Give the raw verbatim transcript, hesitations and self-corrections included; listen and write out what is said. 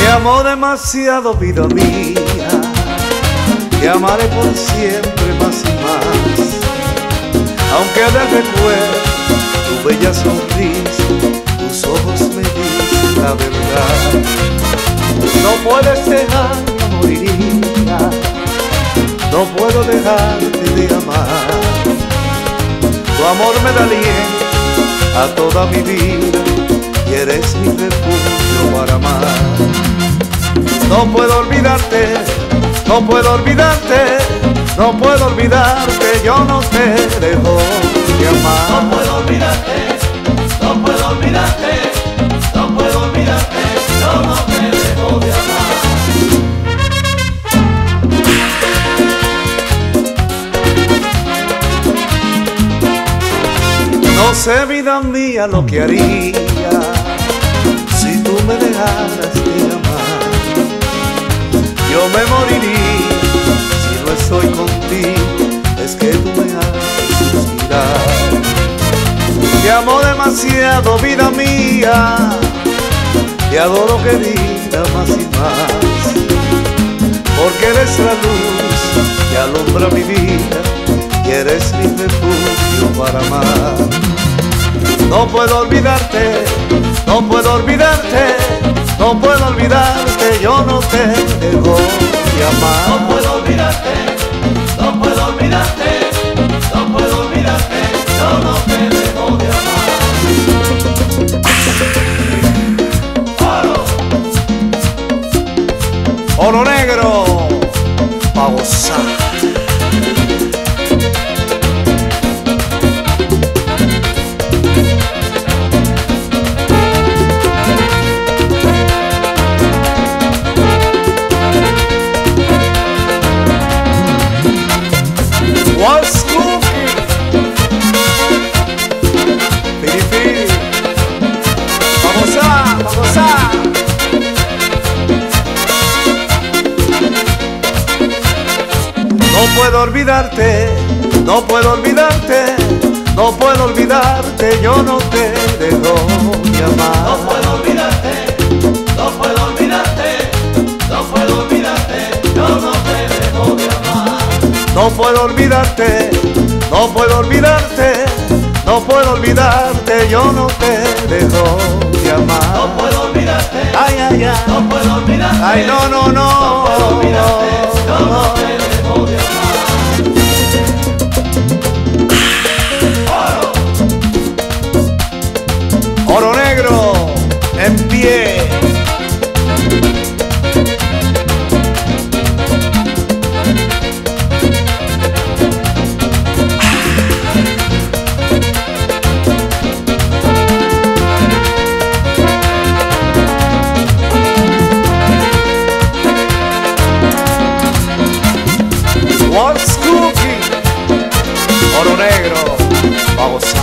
amo demasiado, vida mía, te amaré por siempre más y más. Aunque de recuerdo tu bella sonrisa, tus ojos me dicen la verdad. No puedes dejarme morir, no puedo dejarte de amar. Tu amor me da aliento a toda mi vida y eres mi refugio para amar. No puedo olvidarte, no puedo olvidarte, no puedo olvidarte, yo no te dejo de amar. No puedo olvidarte, no puedo olvidarte, no puedo olvidarte, yo no te dejo de amar. No sé, vida mía, lo que haría si tú me dejaras de amar. Yo me moriría si no estoy contigo, es que tú me haces suspirar. Te amo demasiado, vida mía, te adoro, querida, más y más, porque eres la luz que alumbra mi vida y eres mi refugio para amar. No puedo olvidarte, no puedo olvidarte, no puedo olvidarte, yo no te dejo de amar. No puedo olvidarte, no puedo olvidarte, no puedo olvidarte, yo no te dejo de amar. Oro, oro negro, pa' gozar. What's cooking? Piri piri, vamos a, vamos a. No puedo olvidarte, no puedo olvidarte, no puedo olvidarte, yo no te dejo de amar. no puedo olvidarte, no puedo olvidarte, no puedo olvidarte, yo no te dejo de amar. No puedo olvidarte, no puedo olvidarte, no puedo olvidarte, yo no te dejo de amar. No puedo olvidarte, Ay, ay, ay, no puedo olvidarte, ay, no, no, no, no puedo olvidarte, yo no te dejo de amar. Oro, oro negro, en pie. What's cooking? Oro negro, vamos.